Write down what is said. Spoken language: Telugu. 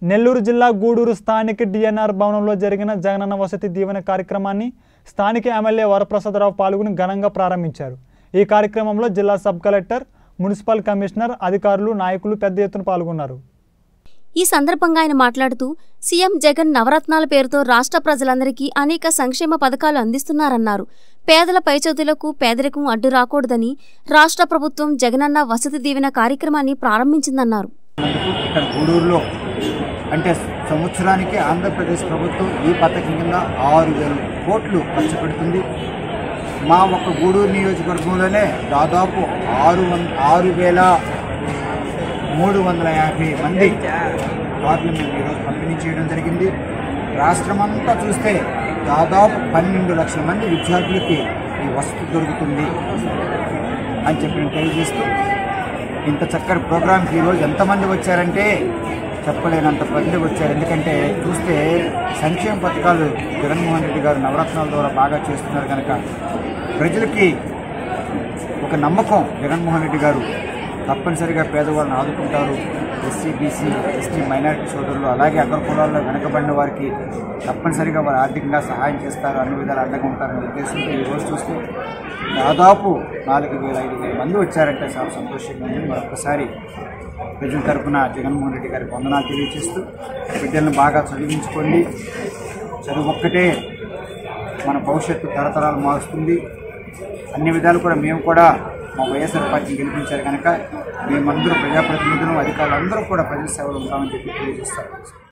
నెల్లూరు జిల్లా గూడూరు స్థానిక డిఎన్ఆర్ భవనంలో జరిగిన జగనన వసతి దీవెన కార్యక్రమాన్ని స్థానిక ఎమ్మెల్యే వరప్రసాదరావు పాల్గొని ఘనంగా ప్రారంభించారు। ఈ కార్యక్రమంలో జిల్లా సబ్ కలెక్టర్, మున్సిపల్ కమిషనర్, అధికారులు, నాయకులు పెద్ద ఎత్తున పాల్గొన్నారు। ఈ సందర్భంగా ఆయన మాట్లాడుతూ సీఎం జగన్ నవరత్నాల పేరుతో రాష్ట్ర ప్రజలందరికీ అనేక సంక్షేమ పథకాలు అందిస్తున్నారన్నారు। పేదల పైచదులకు పేదరికం అడ్డు రాకూడదని రాష్ట్ర ప్రభుత్వం జగనన్న వసతి దీవెన కార్యక్రమాన్ని ప్రారంభించిందన్నారు। గూడూరులో అంటే సంవత్సరానికి ఆంధ్రప్రదేశ్ ప్రభుత్వం ఈ పథకం కింద 6,000 కోట్లు ఖర్చు పెడుతుంది। మా ఒక్క గూడూరు నియోజకవర్గంలోనే దాదాపు 6,350 మంది కార్డులు మేము ఈరోజు పంపిణీ చేయడం జరిగింది। రాష్ట్రమంతా చూస్తే దాదాపు 12 లక్షల మంది విద్యార్థులకి ఈ వసతి దొరుకుతుంది అని చెప్పి నేను తెలియజేస్తూ, ఇంత చక్కటి ప్రోగ్రాంకి ఈరోజు ఎంతమంది వచ్చారంటే చెప్పలేనంత మంది వచ్చారు। ఎందుకంటే చూస్తే సంక్షేమ పథకాలు జగన్మోహన్ రెడ్డి గారు నవరత్నాల ద్వారా బాగా చేస్తున్నారు కనుక ప్రజలకి ఒక నమ్మకం, జగన్మోహన్ రెడ్డి గారు తప్పనిసరిగా పేదవాళ్ళని ఆదుకుంటారు, ఎస్సీ, బీసీ, ఎస్టీ, మైనారిటీ సోదరులు, అలాగే అగ్ర కులాల్లో వెనకబడిన వారికి తప్పనిసరిగా వారు ఆర్థికంగా సహాయం చేస్తారు, అన్ని విధాలు అండగా ఉంటారనే ఉద్దేశంతో ఈరోజు చూస్తే దాదాపు 4,000-5,000 మంది వచ్చారంటే చాలా సంతోషంగా ఉంది। మరొకసారి ప్రజల తరఫున జగన్మోహన్ రెడ్డి గారికి వందనాలు తెలియజేస్తూ, బిడ్డలను బాగా చదివించుకోండి, చదువు ఒక్కటే మన భవిష్యత్తు తరతరాలు మారుస్తుంది, అన్ని విధాలు కూడా మేము కూడా మా వైఎస్ఆర్ పార్టీని గెలిపించారు కనుక మేమందరూ ప్రజాప్రతినిధులు, అధికారులు అందరూ కూడా ప్రజల సేవలు ఉంటామని చెప్పి తెలియజేస్తారు।